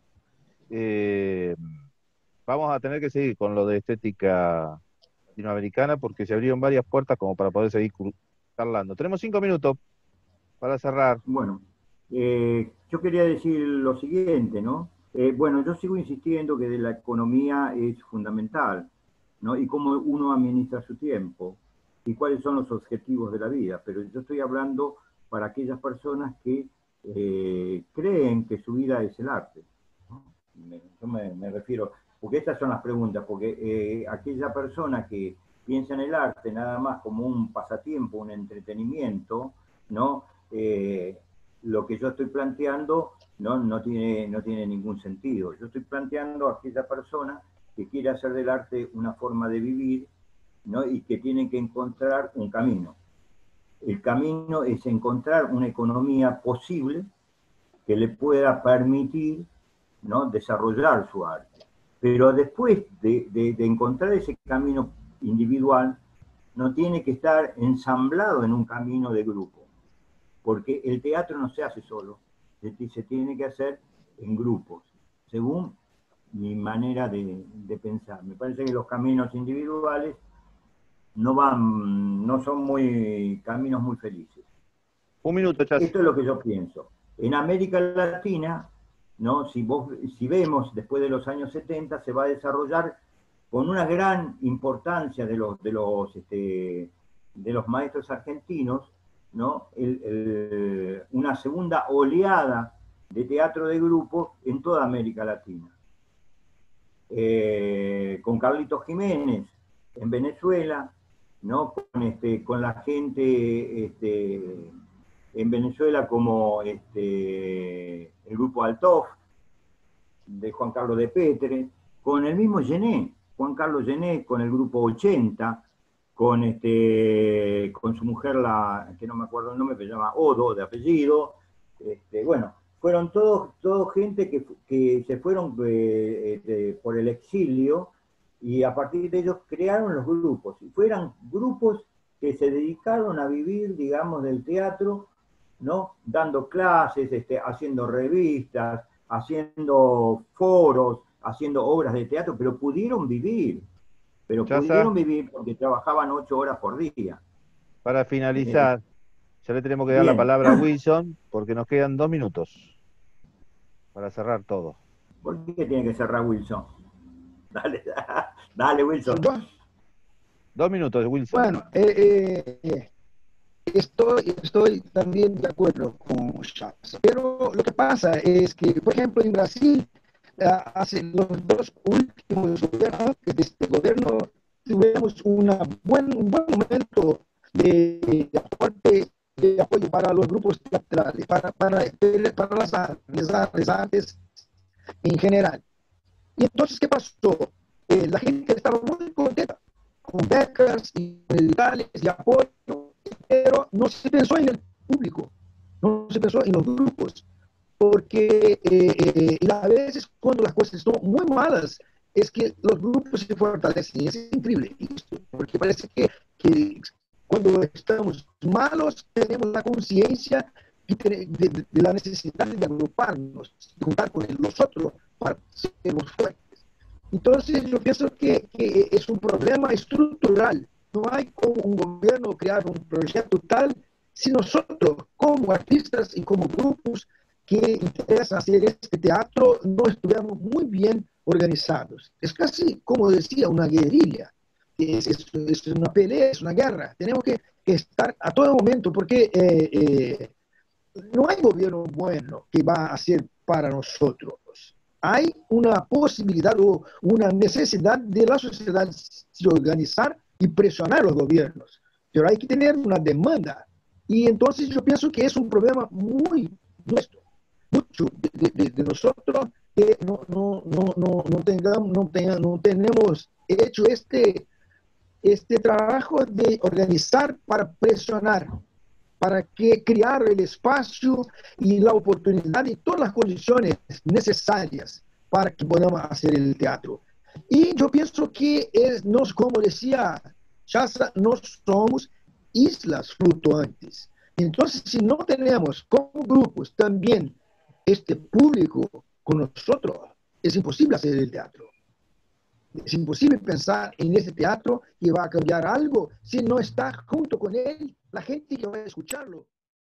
[SPEAKER 1] eh, vamos a tener que seguir con lo de estética latinoamericana porque se abrieron varias puertas como para poder seguir charlando. Tenemos cinco minutos para cerrar.
[SPEAKER 3] Bueno, eh, yo quería decir lo siguiente, ¿no? Eh, bueno, yo sigo insistiendo que de la economía es fundamental, ¿no? Y cómo uno administra su tiempo y cuáles son los objetivos de la vida. Pero yo estoy hablando para aquellas personas que eh, creen que su vida es el arte, ¿no? Me, yo me, me refiero, porque estas son las preguntas, porque eh, aquella persona que piensa en el arte nada más como un pasatiempo, un entretenimiento, ¿no? Eh, lo que yo estoy planteando no, no, tiene, no tiene ningún sentido. Yo estoy planteando a aquella persona que quiere hacer del arte una forma de vivir, ¿no? Y que tiene que encontrar un camino. El camino es encontrar una economía posible que le pueda permitir, ¿no? Desarrollar su arte. Pero después de, de, de encontrar ese camino individual, no tiene que estar ensamblado en un camino de grupo. Porque el teatro no se hace solo, se tiene que hacer en grupos, según mi manera de, de pensar. Me parece que los caminos individuales no van, no son muy caminos muy felices.
[SPEAKER 1] Un minuto, Chas.
[SPEAKER 3] Esto es lo que yo pienso. En América Latina, ¿no? Si, vos, si vemos después de los años setenta, se va a desarrollar con una gran importancia de los, de los, este, de los maestros argentinos, ¿no? El, el, una segunda oleada de teatro de grupo en toda América Latina. Eh, con Carlitos Jiménez en Venezuela, ¿no? Con, este, con la gente este, en Venezuela como este, el grupo Altov, de Juan Carlos de Petre, con el mismo Gené, Juan Carlos Gené, con el grupo ochenta, con, este, con su mujer, la, que no me acuerdo el nombre, pero se llama Odo, de apellido. Este, bueno, fueron todos, todos gente que, que se fueron eh, eh, por el exilio, y a partir de ellos crearon los grupos. Y fueran grupos que se dedicaron a vivir, digamos, del teatro, ¿no? Dando clases, este, haciendo revistas, haciendo foros, haciendo obras de teatro, pero pudieron vivir. Pero
[SPEAKER 1] Chasa,
[SPEAKER 3] pudieron vivir porque trabajaban ocho horas por día.
[SPEAKER 1] para finalizar, eh, ya le tenemos que dar
[SPEAKER 3] bien.
[SPEAKER 1] la palabra a Wilson, porque nos quedan dos minutos para cerrar todo.
[SPEAKER 3] ¿Por qué tiene que cerrar Wilson? Dale, dale, Wilson.
[SPEAKER 1] Dos minutos, Wilson.
[SPEAKER 2] Bueno, eh, eh, estoy, estoy también de acuerdo con Chas, pero lo que pasa es que, por ejemplo, en Brasil, hace los dos últimos gobiernos, de este gobierno, tuvimos una buen, un buen momento de, de aporte, de apoyo para los grupos teatrales, para, para, para las, artes, las artes en general. Y entonces, ¿qué pasó? Eh, la gente estaba muy contenta con becas y medicales y apoyo, pero no se pensó en el público, no se pensó en los grupos, porque eh, eh, a veces cuando las cosas son muy malas, es que los grupos se fortalecen, y es increíble, porque parece que, que cuando estamos malos tenemos la conciencia de, de, de la necesidad de agruparnos, de juntar con los otros para ser más fuertes. Entonces yo pienso que, que es un problema estructural. No hay como un gobierno crear un proyecto tal si nosotros como artistas y como grupos que interesa hacer este teatro no estuviéramos muy bien organizados. Es casi, como decía, una guerrilla. Es, es, es una pelea, es una guerra. Tenemos que, que estar a todo momento, porque eh, eh, no hay gobierno bueno que va a hacer para nosotros. Hay una posibilidad o una necesidad de la sociedad de organizar y presionar a los gobiernos. Pero hay que tener una demanda. Y entonces yo pienso que es un problema muy nuestro, mucho de, de, de nosotros, que no, no, no, no, no, tengamos, no, tenga, no tenemos hecho este, este trabajo de organizar para presionar, para que crear el espacio y la oportunidad y todas las condiciones necesarias para que podamos hacer el teatro. Y yo pienso que, es, nos, como decía Chasa, no somos islas fluctuantes. Entonces, si no tenemos como grupos también este público con nosotros, es imposible hacer el teatro. Es imposible pensar en ese teatro que va a cambiar algo si no está junto con él la gente que va a escucharlo.